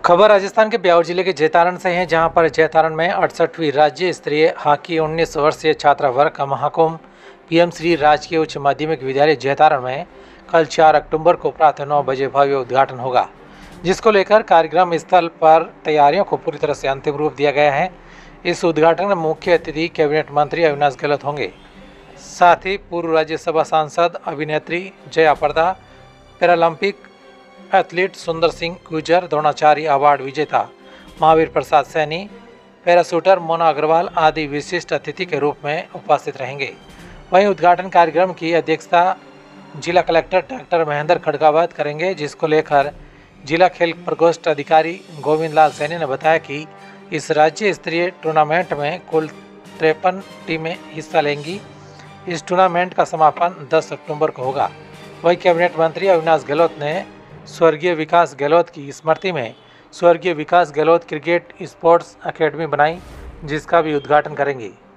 खबर राजस्थान के ब्यावर जिले के जैतारण से है, जहां पर जैतारण में 68वीं राज्य स्तरीय हॉकी 19 वर्षीय छात्रा वर्ग का महाकुंभ पीएम श्री राजकीय उच्च माध्यमिक विद्यालय जैतारण में कल 4 अक्टूबर को प्रातः 9 बजे भव्य उद्घाटन होगा, जिसको लेकर कार्यक्रम स्थल पर तैयारियों को पूरी तरह से अंतिम रूप दिया गया है। इस उद्घाटन में मुख्य अतिथि कैबिनेट मंत्री अविनाश गहलोत होंगे। साथ ही पूर्व राज्यसभा सांसद, अभिनेत्री जया प्रदा, पैरालंपिक एथलीट सुंदर सिंह गुर्जर, द्रोणाचार्य अवार्ड विजेता महावीर प्रसाद सैनी, पैराशूटर मोना अग्रवाल आदि विशिष्ट अतिथि के रूप में उपस्थित रहेंगे। वहीं उद्घाटन कार्यक्रम की अध्यक्षता जिला कलेक्टर डॉक्टर महेंद्र खड़गावत करेंगे, जिसको लेकर जिला खेल प्रकोष्ठ अधिकारी गोविंद लाल सैनी ने बताया कि इस राज्य स्तरीय टूर्नामेंट में कुल 53 टीमें हिस्सा लेंगी। इस टूर्नामेंट का समापन 10 अक्टूबर को होगा। वहीं कैबिनेट मंत्री अविनाश गहलोत ने स्वर्गीय विकास गहलोत की स्मृति में स्वर्गीय Vikas Gehlot cricket sports academy बनाई, जिसका भी उद्घाटन करेंगे।